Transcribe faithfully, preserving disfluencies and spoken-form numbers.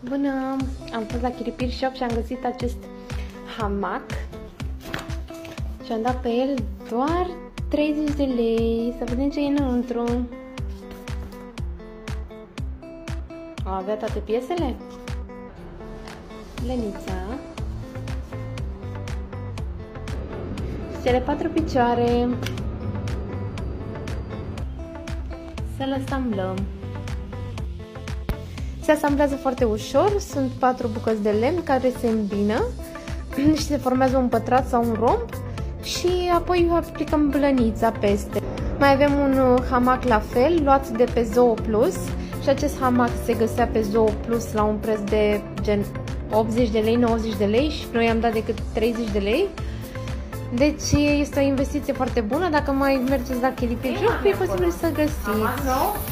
Bună! Am fost la Chiripiri Shop și am găsit acest hamac și am dat pe el doar treizeci de lei. Să vedem ce e înăuntru. Avea toate piesele? Lenița. Cele patru picioare. Să-l asamblăm. Se asamblează foarte ușor, sunt patru bucăți de lemn care se îmbină și se formează un pătrat sau un romb și apoi aplicăm blănița peste. Mai avem un hamac la fel, luat de pe Zoo Plus și acest hamac se găsea pe Zoo Plus la un preț de gen optzeci de lei, nouăzeci de lei și noi am dat decât treizeci de lei. Deci este o investiție foarte bună, dacă mai mergeți la Chiripiri Shop, e posibil să găsiți.